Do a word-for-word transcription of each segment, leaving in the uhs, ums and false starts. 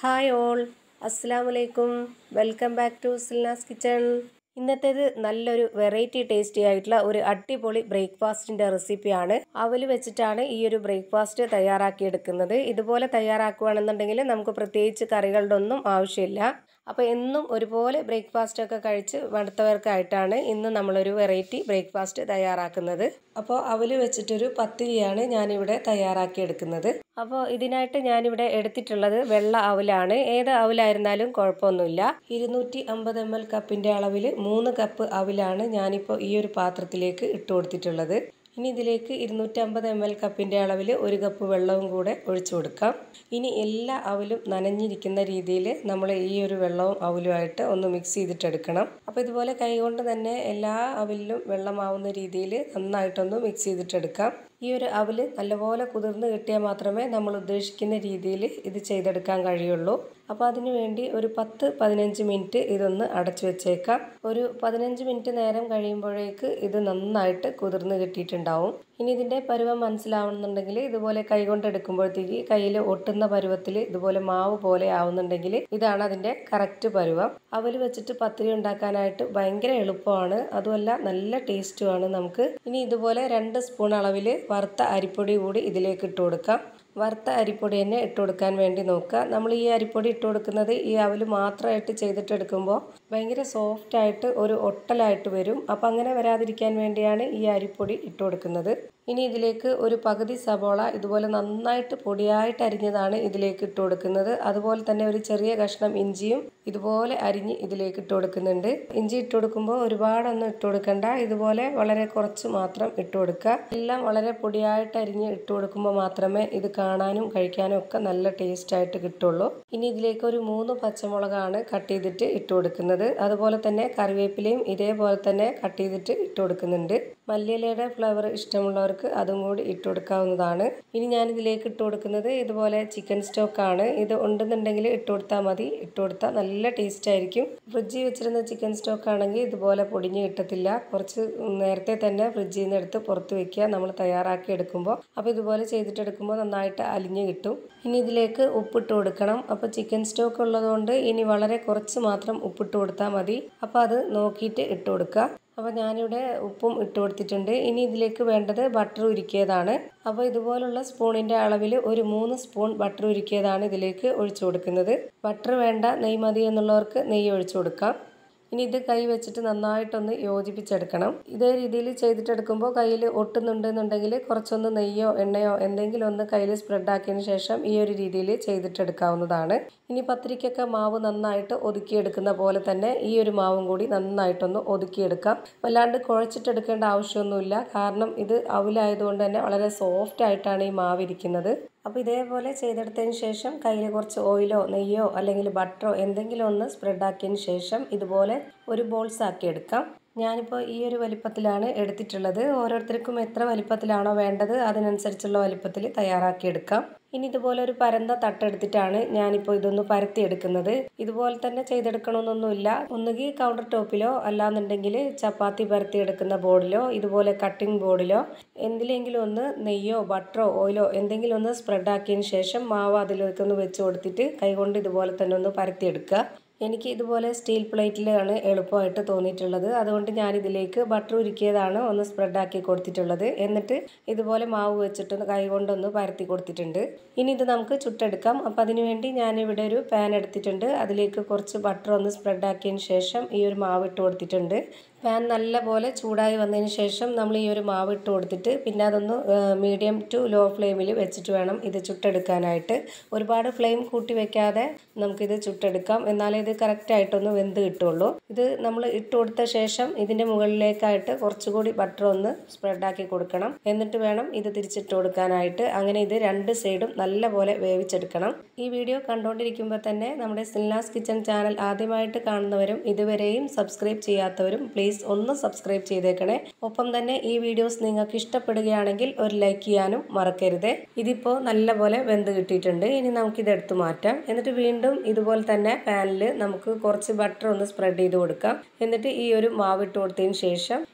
Hi all, അസ്സലാമു അലൈക്കും. Welcome back to Silna's kitchen. ഇന്നത്തേത് നല്ലൊരു വെറൈറ്റി ടേസ്റ്റി ആയിട്ടുള്ള ഒരു അടിപൊളി ബ്രേക്ക്ഫാസ്റ്റിൻ്റെ റെസിപ്പിയാണ്. അവൽ വെച്ചിട്ടാണ് ഈ ഒരു ബ്രേക്ക്ഫാസ്റ്റ് തയ്യാറാക്കിയെടുക്കുന്നത്. ഇതുപോലെ തയ്യാറാക്കുകയാണെന്നുണ്ടെങ്കിൽ നമുക്ക് പ്രത്യേകിച്ച് കറികളുടെ ഒന്നും ആവശ്യമില്ല. അപ്പോൾ എന്നും ഒരുപോലെ ബ്രേക്ക്ഫാസ്റ്റൊക്കെ കഴിച്ച് മടുത്തവർക്കായിട്ടാണ് ഇന്ന് നമ്മളൊരു വെറൈറ്റി ബ്രേക്ക്ഫാസ്റ്റ് തയ്യാറാക്കുന്നത്. അപ്പോൾ അവൽ വെച്ചിട്ടൊരു പത്തിരിയാണ് ഞാനിവിടെ തയ്യാറാക്കിയെടുക്കുന്നത്. അപ്പോൾ ഇതിനായിട്ട് ഞാനിവിടെ എടുത്തിട്ടുള്ളത് വെള്ള അവലാണ്. ഏത് അവലായിരുന്നാലും കുഴപ്പമൊന്നുമില്ല. ഇരുന്നൂറ്റി അമ്പത് എം എൽ കപ്പിൻ്റെ അളവിൽ മൂന്ന് കപ്പ് അവലാണ് ഞാനിപ്പോൾ ഈ ഒരു പാത്രത്തിലേക്ക് ഇട്ട് കൊടുത്തിട്ടുള്ളത്. ഇനി ഇതിലേക്ക് ഇരുന്നൂറ്റമ്പത് എം എൽ കപ്പിൻ്റെ അളവിൽ ഒരു കപ്പ് വെള്ളവും കൂടെ ഒഴിച്ചു കൊടുക്കാം. ഇനി എല്ലാ അവലും നനഞ്ഞിരിക്കുന്ന രീതിയിൽ നമ്മൾ ഈ ഒരു വെള്ളവും അവലുമായിട്ട് ഒന്ന് മിക്സ് ചെയ്തിട്ടെടുക്കണം. അപ്പോൾ ഇതുപോലെ കൈകൊണ്ട് തന്നെ എല്ലാ അവലിലും വെള്ളമാവുന്ന രീതിയിൽ നന്നായിട്ടൊന്ന് മിക്സ് ചെയ്തിട്ടെടുക്കാം. ഈ ഒരു അവൽ നല്ലപോലെ കുതിർന്ന് കിട്ടിയാൽ മാത്രമേ നമ്മൾ ഉദ്ദേശിക്കുന്ന രീതിയിൽ ഇത് ചെയ്തെടുക്കാൻ കഴിയുള്ളൂ. അപ്പോൾ അതിനു വേണ്ടി ഒരു പത്ത് പതിനഞ്ച് മിനിറ്റ് ഇതൊന്ന് അടച്ചു വെച്ചേക്കാം. ഒരു പതിനഞ്ച് മിനിറ്റ് നേരം കഴിയുമ്പോഴേക്ക് ഇത് നന്നായിട്ട് കുതിർന്ന് കിട്ടിയിട്ടുണ്ടാവും. ഇനി ഇതിൻ്റെ പരുവം മനസ്സിലാവുന്നുണ്ടെങ്കിൽ ഇതുപോലെ കൈകൊണ്ട് എടുക്കുമ്പോഴത്തേക്ക് കയ്യിൽ ഒട്ടുന്ന പരുവത്തിൽ ഇതുപോലെ മാവ് പോലെ ആവുന്നുണ്ടെങ്കിൽ ഇതാണ് അതിൻ്റെ കറക്റ്റ് പരുവം. അവൽ വെച്ചിട്ട് പത്തിരി ഉണ്ടാക്കാനായിട്ട് ഭയങ്കര എളുപ്പമാണ്, അതുമല്ല നല്ല ടേസ്റ്റുമാണ് നമുക്ക്. ഇനി ഇതുപോലെ രണ്ട് സ്പൂൺ അളവിൽ വറുത്ത അരിപ്പൊടി കൂടി ഇതിലേക്ക് ഇട്ട് കൊടുക്കാം. വറുത്ത അരിപ്പൊടി തന്നെ ഇട്ട് കൊടുക്കാൻ വേണ്ടി നോക്കുക. നമ്മൾ ഈ അരിപ്പൊടി ഇട്ട് കൊടുക്കുന്നത് ഈ അവൽ മാത്രമായിട്ട് ചെയ്തിട്ടെടുക്കുമ്പോൾ ഭയങ്കര സോഫ്റ്റായിട്ട് ഒരു ഒട്ടലായിട്ട് വരും. അപ്പം അങ്ങനെ വരാതിരിക്കാൻ വേണ്ടിയാണ് ഈ അരിപ്പൊടി ഇട്ട് കൊടുക്കുന്നത്. ഇനി ഇതിലേക്ക് ഒരു പകുതി സബോള ഇതുപോലെ നന്നായിട്ട് പൊടിയായിട്ട് അരിഞ്ഞതാണ് ഇതിലേക്ക് ഇട്ട് കൊടുക്കുന്നത്. അതുപോലെ തന്നെ ഒരു ചെറിയ കഷ്ണം ഇഞ്ചിയും ഇതുപോലെ അരിഞ്ഞ് ഇതിലേക്ക് ഇട്ട് കൊടുക്കുന്നുണ്ട്. ഇഞ്ചി ഇട്ട് കൊടുക്കുമ്പോൾ ഒരുപാടൊന്നും ഇട്ട് കൊടുക്കണ്ട, ഇതുപോലെ വളരെ കുറച്ച് മാത്രം ഇട്ട് കൊടുക്കുക. എല്ലാം വളരെ പൊടിയായിട്ട് അരിഞ്ഞ് ഇട്ട് കൊടുക്കുമ്പോൾ മാത്രമേ ഇത് കാണാനും കഴിക്കാനും ഒക്കെ നല്ല ടേസ്റ്റ് ആയിട്ട് കിട്ടുള്ളൂ. ഇനി ഇതിലേക്ക് ഒരു മൂന്ന് പച്ചമുളകാണ് കട്ട് ചെയ്തിട്ട് ഇട്ട് കൊടുക്കുന്നത്. അതുപോലെ തന്നെ കറിവേപ്പിലയും ഇതേപോലെ തന്നെ കട്ട് ചെയ്തിട്ട് ഇട്ട് കൊടുക്കുന്നുണ്ട്. മല്ലിയിലയുടെ ഫ്ലേവർ ഇഷ്ടമുള്ളവർക്ക് അതും കൂടി ഇട്ട് കൊടുക്കാവുന്നതാണ്. ഇനി ഞാൻ ഇതിലേക്ക് ഇട്ട് കൊടുക്കുന്നത് ഇതുപോലെ ചിക്കൻ സ്റ്റോക്കാണ്. ഇത് ഉണ്ടെന്നുണ്ടെങ്കിൽ ഇട്ട് കൊടുത്താൽ മതി. ഇട്ട് കൊടുത്താൽ നല്ല ടേസ്റ്റ് ആയിരിക്കും. ഫ്രിഡ്ജിൽ വെച്ചിരുന്ന ചിക്കൻ സ്റ്റോക്ക് ആണെങ്കിൽ ഇതുപോലെ പൊടിഞ്ഞ് കിട്ടത്തില്ല. കുറച്ച് നേരത്തെ തന്നെ ഫ്രിഡ്ജിൽ നിന്ന് എടുത്ത് പുറത്ത് വെക്കുക നമ്മൾ തയ്യാറാക്കി എടുക്കുമ്പോൾ. അപ്പോൾ ഇതുപോലെ ചെയ്തിട്ടെടുക്കുമ്പോൾ നന്നായിട്ട് അലിഞ്ഞ് കിട്ടും. ഇനി ഇതിലേക്ക് ഉപ്പിട്ട് കൊടുക്കണം. അപ്പോൾ ചിക്കൻ സ്റ്റോക്ക് ഉള്ളതുകൊണ്ട് ഇനി വളരെ കുറച്ച് മാത്രം ഉപ്പിട്ട് കൊടുത്താൽ മതി. അപ്പോൾ അത് നോക്കിയിട്ട് ഇട്ട് കൊടുക്കുക. അപ്പോൾ ഞാനിവിടെ ഉപ്പും ഇട്ട് കൊടുത്തിട്ടുണ്ട്. ഇനി ഇതിലേക്ക് വേണ്ടത് ബട്ടർ ഉരുക്കിയതാണ്. അപ്പോൾ ഇതുപോലുള്ള സ്പൂണിൻ്റെ അളവിൽ ഒരു മൂന്ന് സ്പൂൺ ബട്ടർ ഉരുക്കിയതാണ് ഇതിലേക്ക് ഒഴിച്ചു കൊടുക്കുന്നത്. ബട്ടർ വേണ്ട, നെയ്യ് മതി എന്നുള്ളവർക്ക് നെയ്യ് ഒഴിച്ചു കൊടുക്കാം. ഇനി ഇത് കൈ വെച്ചിട്ട് നന്നായിട്ടൊന്ന് യോജിപ്പിച്ചെടുക്കണം. ഇതേ രീതിയിൽ ചെയ്തിട്ടെടുക്കുമ്പോൾ കയ്യിൽ ഒട്ടുന്നുണ്ടെന്നുണ്ടെങ്കിൽ കുറച്ചൊന്ന് നെയ്യോ എണ്ണയോ എന്തെങ്കിലും ഒന്ന് കയ്യിൽ സ്പ്രെഡാക്കിയതിന് ശേഷം ഈ ഒരു രീതിയിൽ ചെയ്തിട്ടെടുക്കാവുന്നതാണ്. ഇനി പത്തിരിക്കൊക്കെ മാവ് നന്നായിട്ട് ഒതുക്കിയെടുക്കുന്ന പോലെ തന്നെ ഈ ഒരു മാവും കൂടി നന്നായിട്ടൊന്ന് ഒതുക്കിയെടുക്കാം. വല്ലാണ്ട് കുഴച്ചിട്ടെടുക്കേണ്ട ആവശ്യമൊന്നുമില്ല, കാരണം ഇത് അവലായതുകൊണ്ട് തന്നെ വളരെ സോഫ്റ്റ് ആയിട്ടാണ് ഈ മാവ് ഇരിക്കുന്നത്. അപ്പോൾ ഇതേപോലെ ചെയ്തെടുത്തതിന് ശേഷം കയ്യിൽ കുറച്ച് ഓയിലോ നെയ്യോ അല്ലെങ്കിൽ ബട്ടറോ എന്തെങ്കിലും ഒന്ന് സ്പ്രെഡാക്കിയതിന് ശേഷം ഇതുപോലെ ഒരു ബോൾസ് ആക്കി എടുക്കാം. ഞാനിപ്പോൾ ഈ ഒരു വലിപ്പത്തിലാണ് എടുത്തിട്ടുള്ളത്. ഓരോരുത്തർക്കും എത്ര വലിപ്പത്തിലാണോ വേണ്ടത് അതിനനുസരിച്ചുള്ള വലിപ്പത്തിൽ തയ്യാറാക്കിയെടുക്കാം. ഇനി ഇതുപോലെ ഒരു പരന്ന തട്ടെടുത്തിട്ടാണ് ഞാനിപ്പോൾ ഇതൊന്ന് പരത്തിയെടുക്കുന്നത്. ഇതുപോലെ തന്നെ ചെയ്തെടുക്കണമെന്നൊന്നുമില്ല. ഒന്നുകിൽ കൗണ്ടർ ടോപ്പിലോ അല്ലാന്നുണ്ടെങ്കിൽ ചപ്പാത്തി പരത്തിയെടുക്കുന്ന ബോർഡിലോ ഇതുപോലെ കട്ടിംഗ് ബോർഡിലോ എന്തിലെങ്കിലും ഒന്ന് നെയ്യോ ബട്ടറോ ഓയിലോ എന്തെങ്കിലും ഒന്ന് സ്പ്രെഡാക്കിയതിന് ശേഷം മാവ് അതിലേക്കൊന്ന് വെച്ച് കൊടുത്തിട്ട് കൈകൊണ്ട് ഇതുപോലെ തന്നെ ഒന്ന് പരത്തിയെടുക്കുക. എനിക്ക് ഇതുപോലെ സ്റ്റീൽ പ്ലേറ്റിലാണ് എളുപ്പമായിട്ട് തോന്നിയിട്ടുള്ളത്, അതുകൊണ്ട് ഞാനിതിലേക്ക് ബട്ടർ ഉരുക്കിയതാണ് ഒന്ന് സ്പ്രെഡാക്കി കൊടുത്തിട്ടുള്ളത്. എന്നിട്ട് ഇതുപോലെ മാവ് വെച്ചിട്ടൊന്ന് കൈ കൊണ്ടൊന്ന് പരത്തി കൊടുത്തിട്ടുണ്ട്. ഇനി ഇത് നമുക്ക് ചുട്ടെടുക്കാം. അപ്പം അതിനുവേണ്ടി ഞാനിവിടെ ഒരു പാൻ എടുത്തിട്ടുണ്ട്. അതിലേക്ക് കുറച്ച് ബട്ടർ ഒന്ന് സ്പ്രെഡാക്കിയതിന് ശേഷം ഈ ഒരു മാവ് ഇട്ട് കൊടുത്തിട്ടുണ്ട്. പാൻ നല്ല പോലെ ചൂടായി വന്നതിന് ശേഷം നമ്മൾ ഈ ഒരു മാവ് ഇട്ട് കൊടുത്തിട്ട് പിന്നെ അതൊന്ന് മീഡിയം ടു ലോ ഫ്ലെയിമിൽ വെച്ചിട്ട് വേണം ഇത് ചുട്ടെടുക്കാനായിട്ട്. ഒരുപാട് ഫ്ലെയിം കൂട്ടി വെക്കാതെ നമുക്കിത് ചുട്ടെടുക്കാം, എന്നാലേ ഇത് കറക്റ്റായിട്ടൊന്ന് വെന്ത് കിട്ടുള്ളൂ. ഇത് നമ്മൾ ഇട്ട് കൊടുത്ത ശേഷം ഇതിൻ്റെ മുകളിലേക്കായിട്ട് കുറച്ചുകൂടി ബട്ടർ ഒന്ന് സ്പ്രെഡാക്കി കൊടുക്കണം. എന്നിട്ട് വേണം ഇത് തിരിച്ചിട്ട് കൊടുക്കാനായിട്ട്. അങ്ങനെ ഇത് രണ്ട് സൈഡും നല്ല പോലെ വേവിച്ചെടുക്കണം. ഈ വീഡിയോ കണ്ടുകൊണ്ടിരിക്കുമ്പോൾ തന്നെ നമ്മുടെ സിൽനാസ് കിച്ചൺ ചാനൽ ആദ്യമായിട്ട് കാണുന്നവരും ഇതുവരെയും സബ്സ്ക്രൈബ് ചെയ്യാത്തവരും പ്ലീസ് ഒന്ന് സബ്സ്ക്രൈബ് ചെയ്തേക്കണേ. ഒപ്പം തന്നെ ഈ വീഡിയോസ് നിങ്ങൾക്ക് ഇഷ്ടപ്പെടുകയാണെങ്കിൽ ഒരു ലൈക്ക് ചെയ്യാനും മറക്കരുത്. ഇതിപ്പോൾ നല്ലപോലെ വെന്ത് കിട്ടിയിട്ടുണ്ട്. ഇനി നമുക്കിത് എടുത്തു മാറ്റാം. എന്നിട്ട് വീണ്ടും ഇതുപോലെ തന്നെ പാനിൽ നമുക്ക് കുറച്ച് ബട്ടർ ഒന്ന് സ്പ്രെഡ് ചെയ്ത് കൊടുക്കാം. എന്നിട്ട് ഈ ഒരു മാവ് ഇട്ട് കൊടുത്തതിന് ശേഷം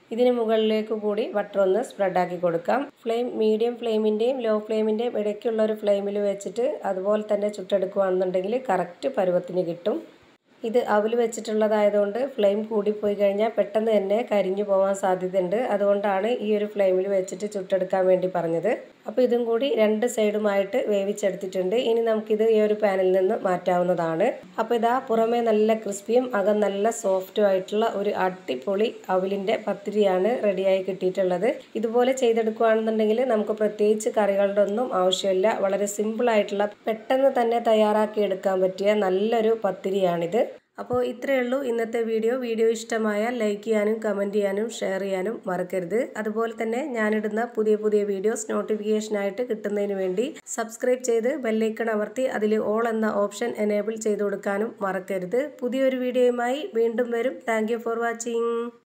ഇതിന് മുകളിലേക്ക് കൂടി ബട്ടർ ഒന്ന് സ്പ്രെഡാക്കി കൊടുക്കാം. ഫ്ലെയിം മീഡിയം ഫ്ലെയിമിൻ്റെയും ലോ ഫ്ലെയിമിൻ്റെയും ഇടയ്ക്കുള്ള ഒരു ഫ്ലെയിമിൽ വെച്ചിട്ട് അതുപോലെ തന്നെ ചുട്ടെടുക്കുകയാണെന്നുണ്ടെങ്കിൽ കറക്റ്റ് പരുവത്തിന് കിട്ടും. ഇത് അവൽ വെച്ചിട്ടുള്ളതായതുകൊണ്ട് ഫ്ലെയിം കൂടിപ്പോയി കഴിഞ്ഞാൽ പെട്ടെന്ന് തന്നെ കരിഞ്ഞു പോകാൻ സാധ്യതയുണ്ട്. അതുകൊണ്ടാണ് ഈ ഒരു ഫ്ലെയിമിൽ വെച്ചിട്ട് ചുട്ടെടുക്കാൻ വേണ്ടി പറഞ്ഞത്. അപ്പോൾ ഇതും കൂടി രണ്ട് സൈഡുമായിട്ട് വേവിച്ചെടുത്തിട്ടുണ്ട്. ഇനി നമുക്കിത് ഈ ഒരു പാനിൽ നിന്ന് മാറ്റാവുന്നതാണ്. അപ്പോൾ ഇതാ പുറമേ നല്ല ക്രിസ്പിയും അകം നല്ല സോഫ്റ്റും ആയിട്ടുള്ള ഒരു അടിപൊളി അവലിൻ്റെ പത്തിരിയാണ് റെഡിയായി കിട്ടിയിട്ടുള്ളത്. ഇതുപോലെ ചെയ്തെടുക്കുകയാണെന്നുണ്ടെങ്കിൽ നമുക്ക് പ്രത്യേകിച്ച് കറികളുടെ ഒന്നും ആവശ്യമില്ല. വളരെ സിമ്പിളായിട്ടുള്ള പെട്ടെന്ന് തന്നെ തയ്യാറാക്കി എടുക്കാൻ പറ്റിയ നല്ലൊരു പത്തിരിയാണിത്. അപ്പോൾ ഇത്രയേ ഉള്ളൂ ഇന്നത്തെ വീഡിയോ. വീഡിയോ ഇഷ്ടമായാൽ ലൈക്ക് ചെയ്യാനും കമൻറ്റ് ചെയ്യാനും ഷെയർ ചെയ്യാനും മറക്കരുത്. അതുപോലെ തന്നെ ഞാനിടുന്ന പുതിയ പുതിയ വീഡിയോസ് നോട്ടിഫിക്കേഷനായിട്ട് കിട്ടുന്നതിന് വേണ്ടി സബ്സ്ക്രൈബ് ചെയ്ത് ബെല്ലൈക്കൺ അമർത്തി അതിൽ ഓൾ എന്ന ഓപ്ഷൻ എനേബിൾ ചെയ്ത് കൊടുക്കാനും മറക്കരുത്. പുതിയൊരു വീഡിയോയുമായി വീണ്ടും വരും. Thank you for watching.